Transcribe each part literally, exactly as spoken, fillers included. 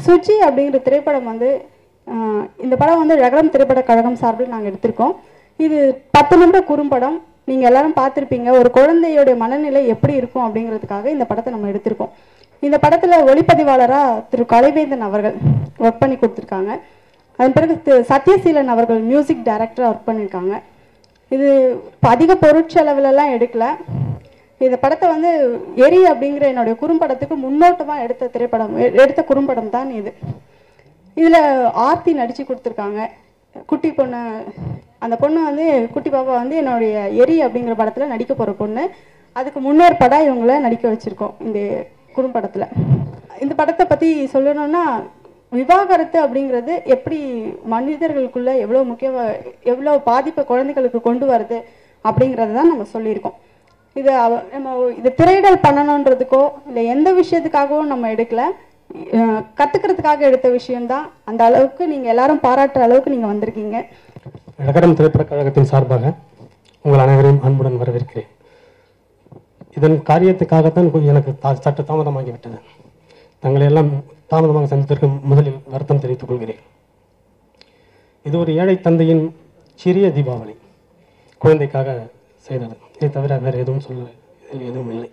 சுஜ்ஜி அப்படிங்கிற திரைப்படம் வந்து இந்த படம் வந்து ரகரம் திரைப்பட கழகம் சார்பில் நாங்கள் எடுத்திருக்கோம். இது பத்து நிமிட குறும்படம். நீங்கள் எல்லாரும் பார்த்துருப்பீங்க. ஒரு குழந்தையோடைய மனநிலை எப்படி இருக்கும் அப்படிங்கிறதுக்காக இந்த படத்தை நம்ம எடுத்திருக்கோம். இந்த படத்தில் ஒளிப்பதிவாளராக திரு கலைவேந்தன் அவர்கள் ஒர்க் பண்ணி கொடுத்துருக்காங்க. அதன் பிறகு திரு சத்யசீலன் அவர்கள் மியூசிக் டைரக்டராக ஒர்க் பண்ணியிருக்காங்க. இது அதிக பொருட்செலவுலலாம் எடுக்கல. இந்த படத்தை வந்து எரி அப்படிங்கிற என்னுடைய குறும்படத்துக்கு முன்னோட்டமாக எடுத்த திரைப்படம் எடுத்த குறும்படம் தான் இது. இதில் ஆர்த்தி நடித்து கொடுத்துருக்காங்க. குட்டி பொண்ணு, அந்த பொண்ணு வந்து குட்டி பாப்பா வந்து என்னுடைய எரி அப்படிங்கிற படத்தில் நடிக்க போகிற பொண்ணு. அதுக்கு முன்னேற்பாடாக இவங்கள நடிக்க வச்சுருக்கோம் இந்த குறும்படத்தில். இந்த படத்தை பற்றி சொல்லணும்னா, விவாகரத்து அப்படிங்கிறது எப்படி மனிதர்களுக்குள்ள எவ்வளோ முக்கிய எவ்வளோ பாதிப்பை குழந்தைகளுக்கு கொண்டு வருது அப்படிங்கிறத தான் நம்ம சொல்லியிருக்கோம். இதை நம்ம இதை திரையிடல் பண்ணணுன்றதுக்கோ இல்லை எந்த விஷயத்துக்காகவும் நம்ம எடுக்கல, கற்றுக்கிறதுக்காக எடுத்த விஷயம்தான். அந்த அளவுக்கு நீங்கள் எல்லாரும் பாராட்டுற அளவுக்கு நீங்கள் வந்திருக்கீங்க. ரகரம் திரைப்பட கழகத்தின் சார்பாக உங்கள் அனைவரையும் அன்புடன் வரவேற்கிறேன். இதன் காரியத்துக்காகத்தான் எனக்கு சற்று தாமதமாகிவிட்டது. தங்களை எல்லாம் தாமதமாக சந்தித்திற்கு முதலில் வருத்தம் தெரிவித்துக் கொள்கிறேன். இது ஒரு ஏழை தந்தையின் சிறிய தீபாவளி, குழந்தைக்காக செய்தது. இதை தவிர வேறு எதுவும் சொல்ல இதில் எதுவும் இல்லை.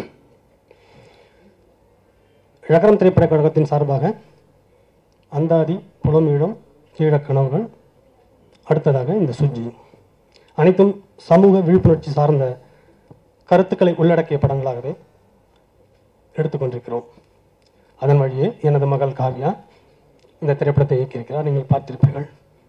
ரகரம் திரைப்பட கழகத்தின் சார்பாக அந்தாதி, புலமீழம், கீழக்கனவுகள், அடுத்ததாக இந்த சுஜ்ஜி அனைத்தும் சமூக விழிப்புணர்ச்சி சார்ந்த கருத்துக்களை உள்ளடக்கிய படங்களாகவே எடுத்துக்கொண்டிருக்கிறோம். அதன் வழியே எனது மகள் காவ்யா இந்த திரைப்படத்தை இயக்கியிருக்கிறார். நீங்கள் பார்த்திருப்பீர்கள்.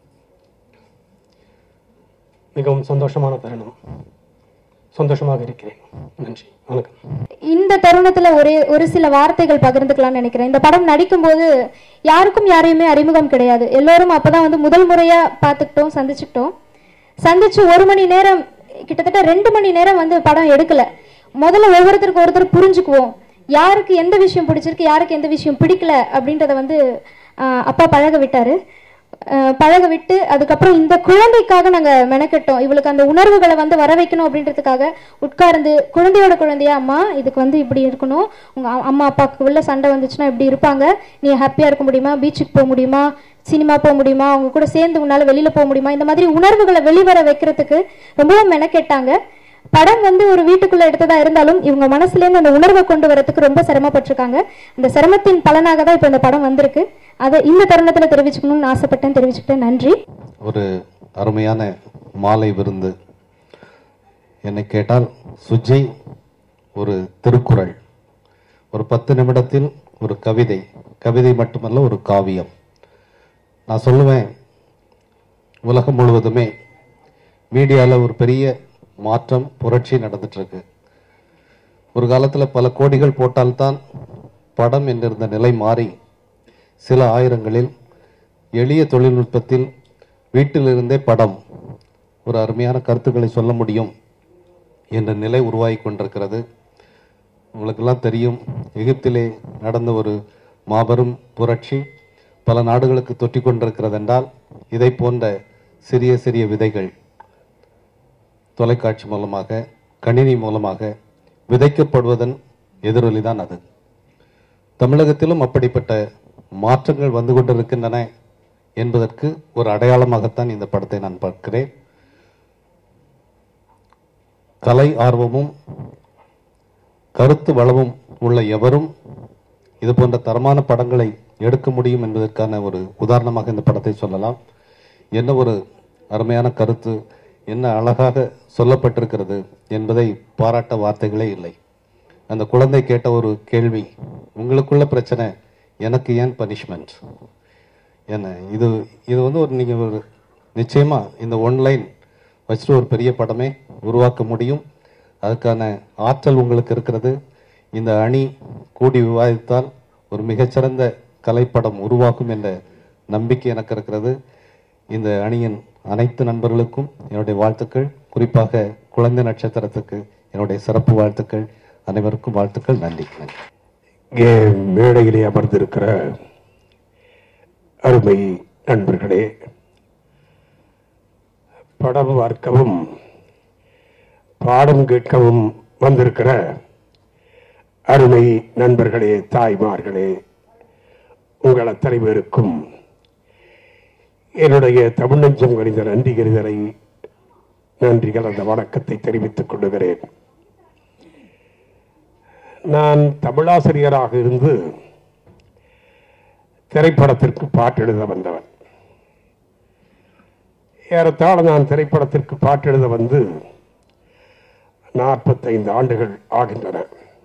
மிகவும் சந்தோஷமான தருணம். சந்தோஷமாக இருக்கிறேன். நன்றி, வணக்கம். இந்த தருணத்துல ஒரே ஒரு சில வார்த்தைகள் பகிர்ந்துக்கலாம்னு நினைக்கிறேன். இந்த படம் நடிக்கும் போது யாருக்கும் யாரையுமே அறிமுகம் கிடையாது. எல்லோரும் அப்பதான் வந்து முதல் முறையா பார்த்துக்கிட்டோம், சந்திச்சுக்கிட்டோம். சந்திச்சு ஒரு மணி நேரம், கிட்டத்தட்ட ரெண்டு மணி நேரம் வந்து படம் எடுக்கல. முதல்ல ஒவ்வொருத்தருக்கு ஒருத்தர் புரிஞ்சுக்குவோம், யாருக்கு எந்த விஷயம் பிடிச்சிருக்கு, யாருக்கு எந்த விஷயம் பிடிக்கல அப்படின்றத வந்து அப்பா பழக விட்டாரு. பழக விட்டு அதுக்கப்புறம் இந்த குழந்தைக்காக நாங்கள் மெனக்கெட்டோம். இவளுக்கு அந்த உணர்வுகளை வந்து வர வைக்கணும் அப்படின்றதுக்காக உட்கார்ந்து குழந்தையோட குழந்தையா, அம்மா இதுக்கு வந்து இப்படி இருக்கணும், உங்கள் அம்மா அப்பாவுக்கு உள்ள சண்டை வந்துச்சுன்னா இப்படி இருப்பாங்க, நீ ஹாப்பியாக இருக்க முடியுமா, பீச்சுக்கு போக முடியுமா, சினிமா போக முடியுமா, அவங்க கூட சேர்ந்து உன்னால் வெளியில் போக முடியுமா, இந்த மாதிரி உணர்வுகளை வெளிவர வைக்கிறதுக்கு ரொம்பவும் மெனக்கெட்டாங்க. படம் வந்து ஒரு வீட்டுக்குள்ள எடுத்ததா இருந்தாலும் இவங்க மனசுலேருந்து அந்த உணர்வை கொண்டு வரதுக்கு ரொம்ப சிரமப்பட்டிருக்காங்க. அந்த சிரமத்தின் பலனாக தான் இப்போ இந்த படம் வந்திருக்கு. அதை இந்த தருணத்தில் தெரிவிச்சுக்கணும்னு ஆசைப்பட்டேன், தெரிவிச்சுக்கிட்டேன். நன்றி. ஒரு அருமையான மாலை விருந்து. என்னை கேட்டால் சுஜ்ஜி ஒரு திருக்குறள், ஒரு பத்து நிமிடத்தில் ஒரு கவிதை, கவிதை மட்டுமல்ல ஒரு காவியம். நான் சொல்லுவேன், உலகம் முழுவதுமே மீடியாவில் ஒரு பெரிய மாற்றம், புரட்சி நடந்துட்டு இருக்கு. ஒரு காலத்தில் பல கோடிகள் போட்டால்தான் படம் என்றிருந்த நிலை மாறி சில ஆயிரங்களில் எளிய தொழில்நுட்பத்தில் வீட்டிலிருந்தே படம் ஒரு அருமையான கருத்துக்களை சொல்ல முடியும் என்ற நிலை உருவாகி கொண்டிருக்கிறது. உங்களுக்கெல்லாம் தெரியும், எகிப்திலே நடந்த ஒரு மாபெரும் புரட்சி பல நாடுகளுக்கு தொற்றி கொண்டிருக்கிறது என்றால் இதை போன்ற சிறிய சிறிய விதைகள் தொலைக்காட்சி மூலமாக, கணினி மூலமாக விதைக்கப்படுவதன் எதிரொலிதான் அது. தமிழகத்திலும் அப்படிப்பட்ட மாற்றங்கள் வந்து கொண்டிருக்கின்றன என்பதற்கு ஒரு அடையாளமாகத்தான் இந்த படத்தை நான் பார்க்கிறேன். கலை ஆர்வமும் கருத்து வளமும் உள்ள எவரும் இது போன்ற தரமான படங்களை எடுக்க முடியும் என்பதற்கான ஒரு உதாரணமாக இந்த படத்தை சொல்லலாம். என்ன ஒரு அருமையான கருத்து, என்ன அழகாக சொல்லப்பட்டிருக்கிறது என்பதை பாராட்ட வார்த்தைகளே இல்லை. அந்த குழந்தை கேட்ட ஒரு கேள்வி, உங்களுக்குள்ள பிரச்சனை, எனக்கு ஏன் பனிஷ்மெண்ட் என்ன? இது இது வந்து ஒரு நீங்கள் ஒரு நிச்சயமாக இந்த ஒன்லைன் வச்சுட்டு ஒரு பெரிய படமே உருவாக்க முடியும். அதுக்கான ஆற்றல் உங்களுக்கு இருக்கிறது. இந்த அணி கூடி விவாதித்தால் ஒரு மிகச்சிறந்த கலைப்படம் உருவாக்கும் என்ற நம்பிக்கை எனக்கு இருக்கிறது. இந்த அணியின் அனைத்து நண்பர்களுக்கும் என்னுடைய வாழ்த்துக்கள். குறிப்பாக குழந்தை நட்சத்திரத்துக்கு என்னுடைய சிறப்பு வாழ்த்துக்கள். அனைவருக்கும் வாழ்த்துக்கள். நன்றி. இங்கே மேடையிலே அமர்ந்திருக்கிற அருமை நண்பர்களே, படம் பார்க்கவும் பாடம் கேட்கவும் வந்திருக்கிற அருமை நண்பர்களே, தாய்மார்களே, உங்கள் அத்தனை பேருக்கும் என்னுடைய தமிழ் நெஞ்சம் கணித நன்றி கருதலை நன்றி கலந்த வணக்கத்தை தெரிவித்துக் கொள்ளுகிறேன். நான் தமிழாசிரியராக இருந்து திரைப்படத்திற்கு பாட்டு எழுத வந்தவன். ஏறத்தாழ நான் திரைப்படத்திற்கு பாட்டு எழுத வந்து நாற்பத்தைந்து ஆண்டுகள் ஆகின்றன.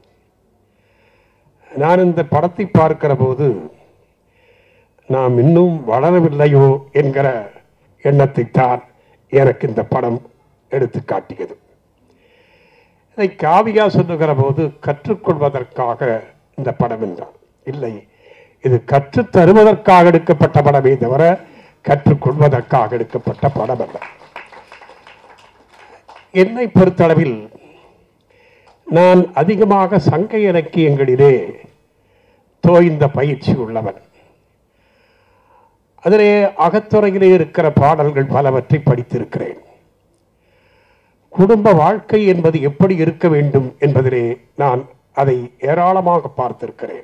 நான் இந்த படத்தை பார்க்கிற போது நாம் இன்னும் வளரவில்லையோ என்கிற எண்ணத்தை தான் எனக்கு இந்த படம் எடுத்து காட்டியது. இதை காவியா சொல்லுகிற போது கற்றுக்கொள்வதற்காக இந்த படம் என்றார். இல்லை, இது கற்றுத் தருவதற்காக எடுக்கப்பட்ட படமே தவிர கற்றுக்கொள்வதற்காக எடுக்கப்பட்ட படம் அல்ல. என்னை பொறுத்தளவில் நான் அதிகமாக சங்க இலக்கியங்களிலே தோய்ந்த பயிற்சி உள்ளவன். அதிலே அகத்துறையிலே இருக்கிற பாடல்கள் பலவற்றை படித்திருக்கிறேன். குடும்ப வாழ்க்கை என்பது எப்படி இருக்க வேண்டும் என்பதிலே நான் அதை ஏராளமாக பார்த்திருக்கிறேன்.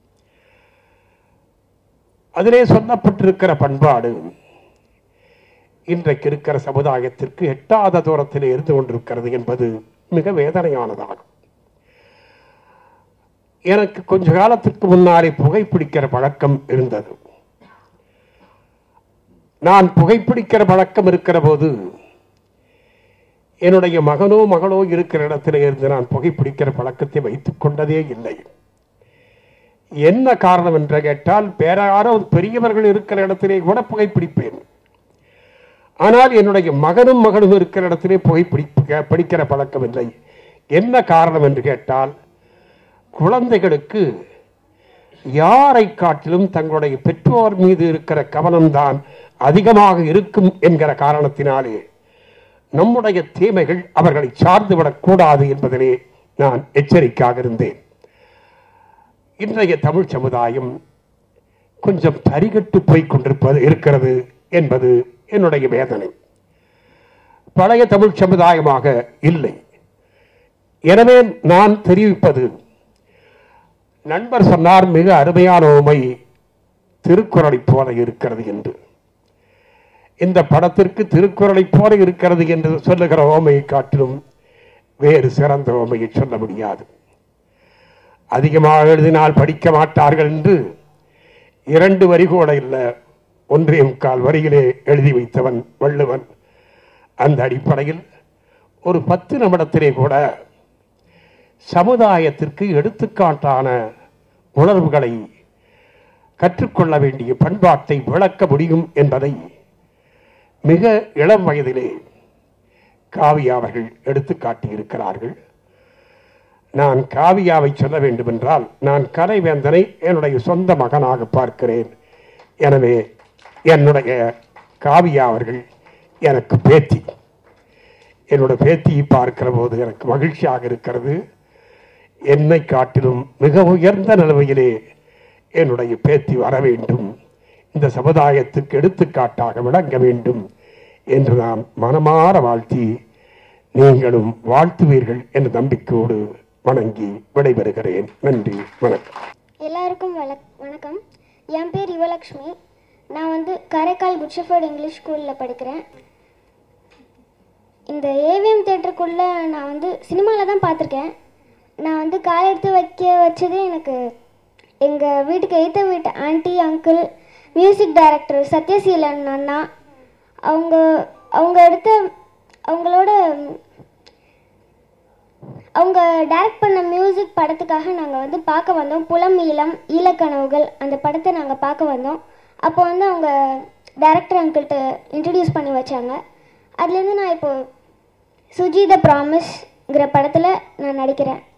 அதிலே சொல்லப்பட்டிருக்கிற பண்பாடு இன்றைக்கு இருக்கிற சமுதாயத்திற்கு எட்டாத தூரத்திலே இருந்து கொண்டிருக்கிறது என்பது மிக வேதனையானதாகும். எனக்கு கொஞ்ச காலத்திற்கு முன்னாலே புகைப்பிடிக்கிற பழக்கம் இருந்தது. நான் புகைப்பிடிக்கிற பழக்கம் இருக்கிற போது என்னுடைய மகனோ மகளோ இருக்கிற இடத்திலே இருந்து நான் புகைப்பிடிக்கிற பழக்கத்தை வைத்துக் கொண்டதே இல்லை. என்ன காரணம் என்று கேட்டால், வேற யாரோ பெரியவர்கள் இருக்கிற இடத்திலே கூட புகைப்பிடிப்பேன். ஆனால் என்னுடைய மகனும் மகனும் இருக்கிற இடத்திலே புகைப்பிடிக்க படிக்கிற பழக்கம் இல்லை. என்ன காரணம் என்று கேட்டால், குழந்தைகளுக்கு யாரை காட்டிலும் தங்களுடைய பெற்றோர் மீது இருக்கிற கவனம்தான் அதிகமாக இருக்கும் என்கிற காரணத்தினாலே நம்முடைய தீமைகள் அவர்களை சார்ந்துவிடக் கூடாது என்பதிலே நான் எச்சரிக்கையாக இருந்தேன். இன்றைய தமிழ் சமுதாயம் கொஞ்சம் தரிகட்டு போய் கொண்டிருப்பது இருக்கிறது என்பது என்னுடைய வேதனை. பழைய தமிழ் சமுதாயமாக இல்லை. எனவே நான் தெரிவிப்பது, நண்பர் சொன்னார் மிக அருமையான உமை திருக்குறளை போல இருக்கிறது என்று. இந்த படத்திற்கு திருக்குறளை போல இருக்கிறது என்று சொல்லுகிற ஓமையை காட்டிலும் வேறு சிறந்த ஓமையை சொல்ல முடியாது. அதிகமாக எழுதினால் படிக்க மாட்டார்கள் என்று இரண்டு வரி கூட இல்லை, ஒன்றே முக்கால் வரியிலே எழுதி வைத்தவன் வள்ளுவன். அந்த அடிப்படையில் ஒரு பத்து நிமிடத்திலே கூட சமுதாயத்திற்கு எடுத்துக்காட்டான உணர்வுகளை கற்றுக்கொள்ள வேண்டிய பண்பாட்டை விளக்க முடியும் என்பதை மிக இளம் வயதிலே காவியா அவர்கள் எடுத்து காட்டியிருக்கிறார்கள். நான் காவியாவை சொல்ல வேண்டும் என்றால், நான் கலைவேந்தனை என்னுடைய சொந்த மகனாக பார்க்கிறேன். எனவே என்னுடைய காவியா அவர்கள் எனக்கு பேத்தி. என்னோட பேத்தியை பார்க்கிற போது எனக்கு மகிழ்ச்சியாக இருக்கிறது. என்னை காட்டிலும் மிக உயர்ந்த நிலைமையிலே என்னுடைய பேத்தி வர வேண்டும், இந்த சமுதாயத்துக்கு எடுத்துக்காட்டாக விளங்க வேண்டும் என்று நான் மனமாற வாழ்த்தி, நீங்களும் வாழ்த்துவீர்கள் என்ற நம்பிக்கையோடு வணங்கி விடைபெறுகிறேன். நன்றி, வணக்கம். எல்லாருக்கும் வணக்கம். என் பேர் யுவலக்ஷ்மி. நான் வந்து காரைக்கால் குட் ஷெஃபர்ட் இங்கிலீஷ் ஸ்கூலில் படிக்கிறேன். இந்த ஏவிஎம் தேட்டருக்குள்ளே நான் வந்து சினிமாவில் தான் பார்த்துருக்கேன். நான் வந்து கால் எடுத்து வைக்க வச்சதே எனக்கு எங்கள் வீட்டுக்கு எய்த்த வீட்டு aunty, uncle, music director Sathyaseelan அண்ணா, அவங்க அவங்க எடுத்த அவங்களோட அவங்க டைரக்ட் பண்ண மியூசிக் படத்துக்காக நாங்கள் வந்து பார்க்க வந்தோம். புலம் ஈழம் ஈழக்கனவுகள் அந்த படத்தை நாங்கள் பார்க்க வந்தோம். அப்போ வந்து அவங்க டைரக்டர் அங்கிள்கிட்ட இன்ட்ரடியூஸ் பண்ணி வச்சாங்க. அதுலேருந்து நான் இப்போது சுஜி த ப்ராமிஸ்ங்கிற படத்தில் நான் நடிக்கிறேன்.